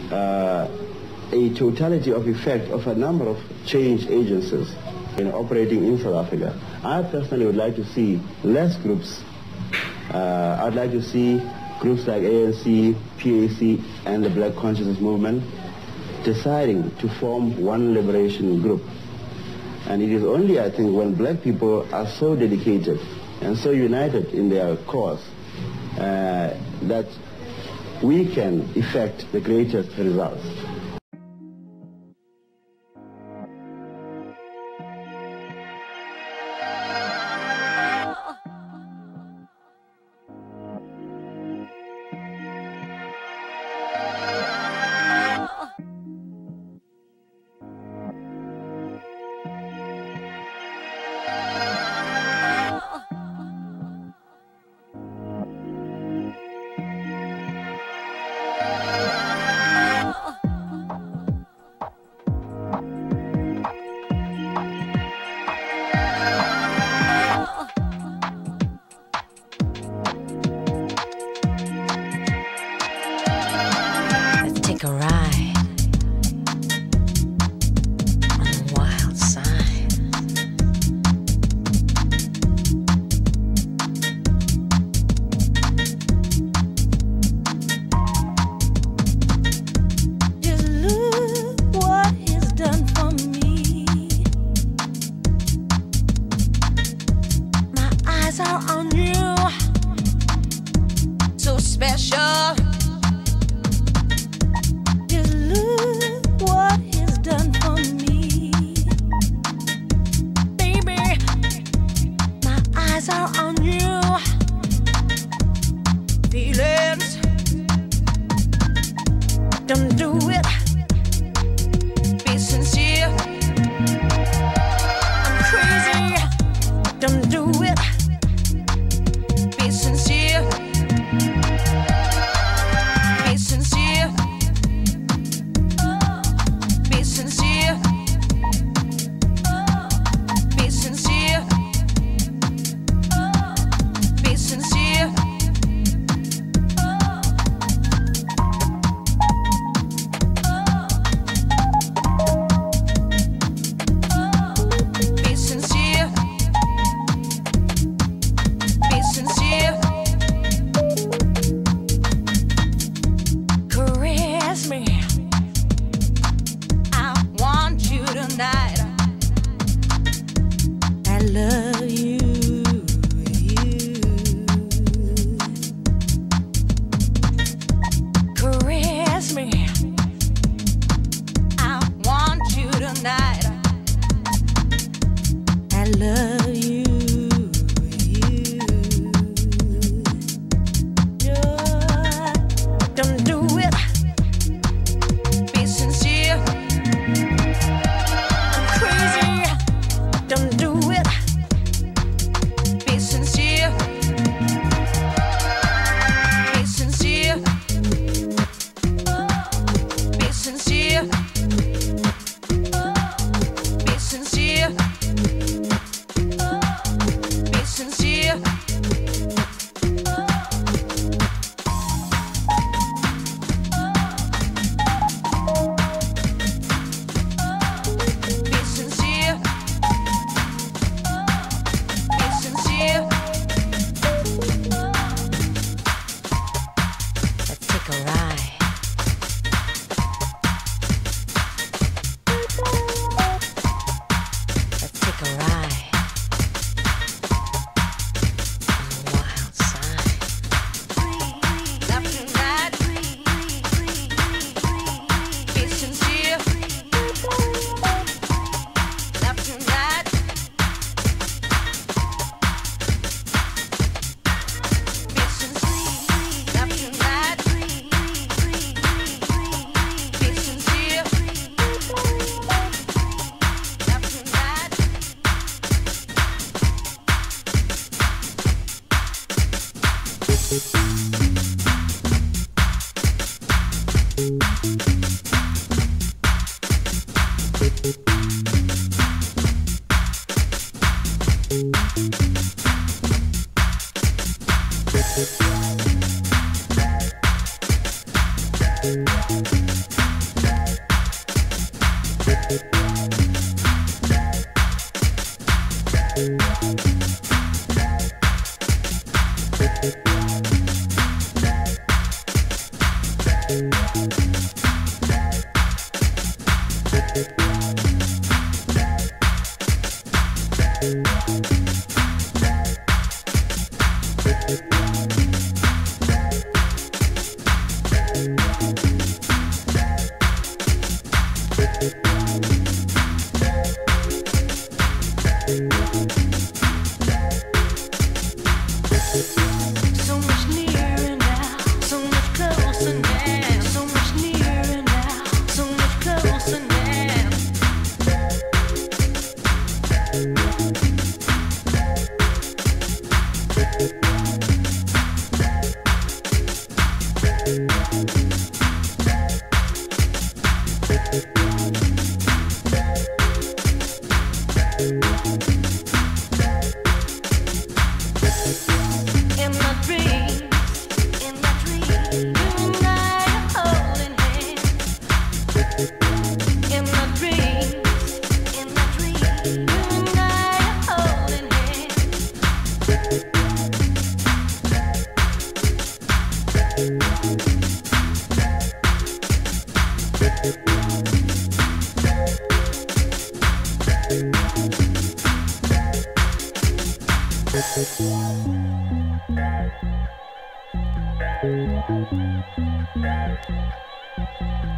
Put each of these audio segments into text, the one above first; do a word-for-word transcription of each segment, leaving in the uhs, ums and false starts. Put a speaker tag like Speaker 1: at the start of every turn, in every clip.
Speaker 1: uh, a totality of effect of a number of change agencies, you know, operating in South Africa. I personally would like to see less groups. Uh, I'd like to see groups like A N C, P A C, and the Black Consciousness Movement deciding to form one liberation group. And it is only, I think, when black people are so dedicated and so united in their cause uh, that we can effect the greatest results.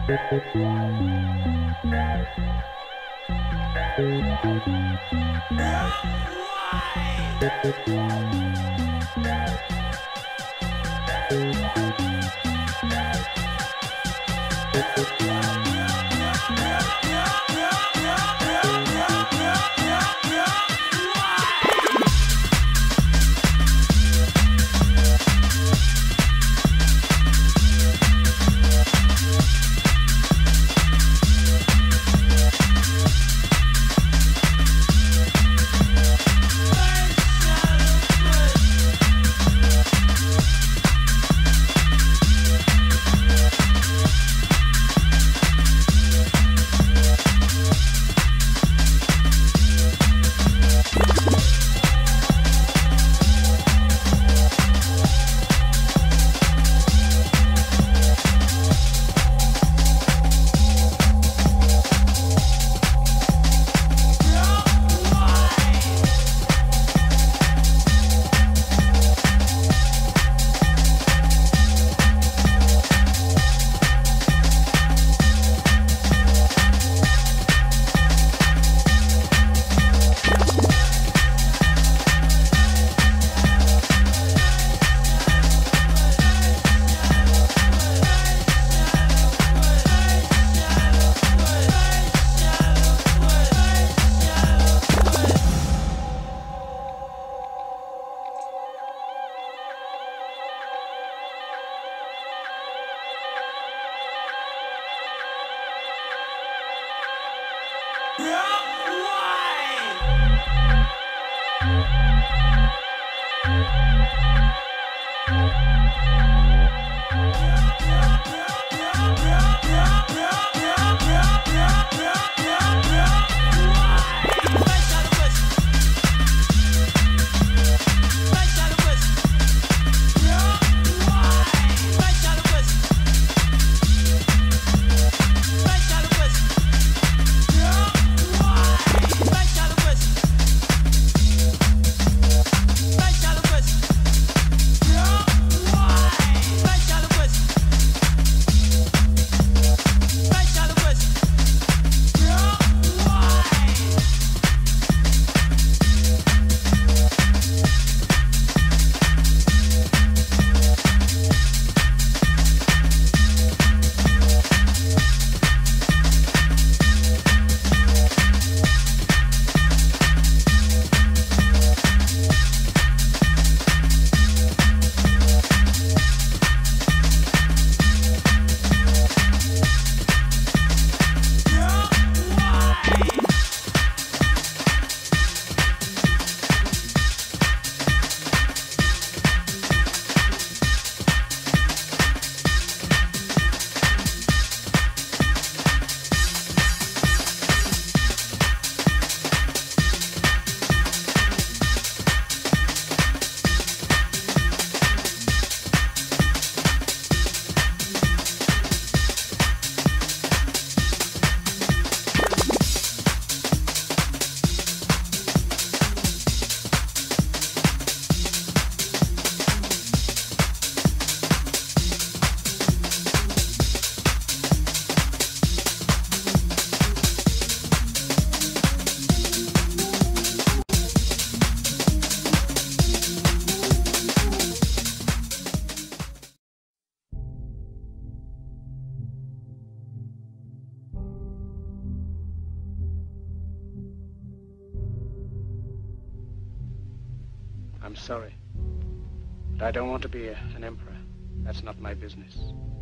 Speaker 2: I'm sorry, but I don't want to be a, an emperor. That's not my business.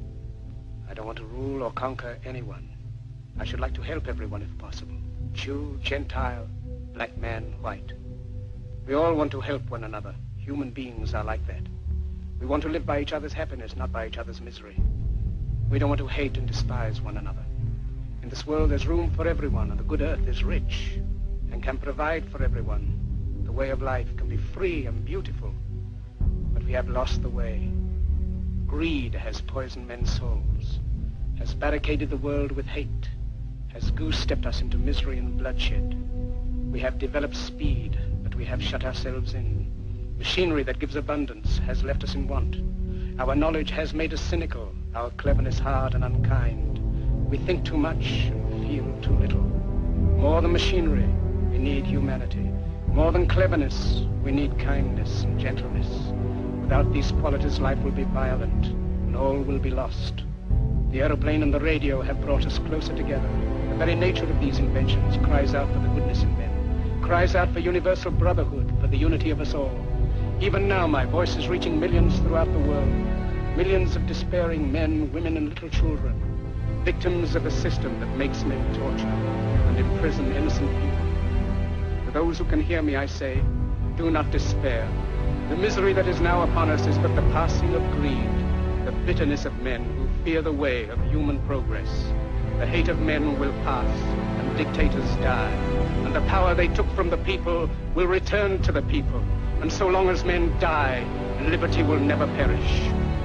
Speaker 2: I don't want to rule or conquer anyone. I should like to help everyone if possible. Jew, Gentile, black man, white. We all want to help one another. Human beings are like that. We want to live by each other's happiness, not by each other's misery. We don't want to hate and despise one another. In this world, there's room for everyone, and the good earth is rich and can provide for everyone. The way of life can be free and beautiful, but we have lost the way. Greed has poisoned men's souls, has barricaded the world with hate, has goose-stepped us into misery and bloodshed. We have developed speed, but we have shut ourselves in. Machinery that gives abundance has left us in want. Our knowledge has made us cynical, our cleverness hard and unkind. We think too much and feel too little. More than machinery, we need humanity. More than cleverness, we need kindness and gentleness. Without these qualities, life will be violent, and all will be lost. The aeroplane and the radio have brought us closer together. The very nature of these inventions cries out for the goodness in men, cries out for universal brotherhood, for the unity of us all. Even now, my voice is reaching millions throughout the world. Millions of despairing men, women, and little children, victims of a system that makes men torture and imprison innocent people. To those who can hear me, I say, do not despair. The misery that is now upon us is but the passing of greed, the bitterness of men who fear the way of human progress. The hate of men will pass, and dictators die, and the power they took from the people will return to the people. And so long as men die, liberty will never perish.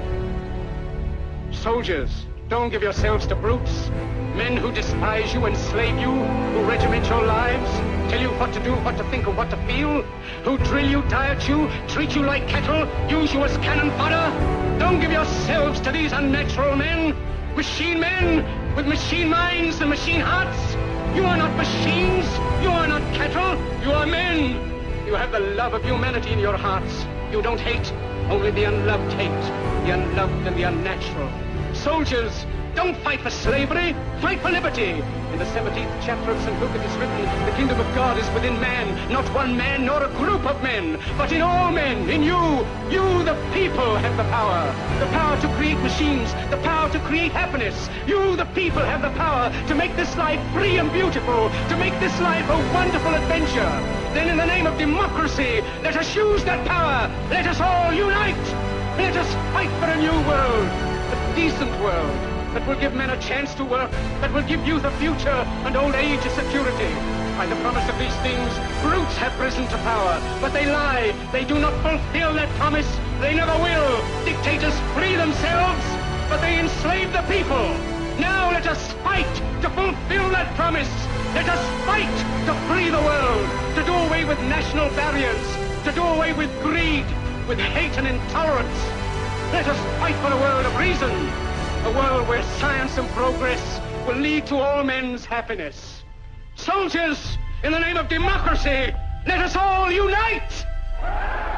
Speaker 2: Soldiers, don't give yourselves to brutes, men who despise you, enslave you, who regiment your lives, tell you what to do, what to think, and what to feel, who drill you, diet you, treat you like cattle, use you as cannon fodder. Don't give yourselves to these unnatural men, machine men with machine minds and machine hearts. You are not machines, you are not cattle, you are men. You have the love of humanity in your hearts. You don't hate, only the unloved hate, the unloved and the unnatural. Soldiers, don't fight for slavery, fight for liberty. In the seventeenth chapter of Saint Luke it is written, the kingdom of God is within man, not one man nor a group of men, but in all men, in you. You, the people, have the power. The power to create machines, the power to create happiness. You, the people, have the power to make this life free and beautiful, to make this life a wonderful adventure. Then in the name of democracy, let us use that power. Let us all unite. Let us fight for a new world, a decent world, that will give men a chance to work, that will give youth a future and old age a security. By the promise of these things, brutes have risen to power, but they lie. They do not fulfill that promise. They never will. Dictators free themselves, but they enslave the people. Now let us fight to fulfill that promise. Let us fight to free the world, to do away with national barriers, to do away with greed, with hate and intolerance. Let us fight for a world of reason, a world where science and progress will lead to all men's happiness. Soldiers, in the name of democracy, let us all unite!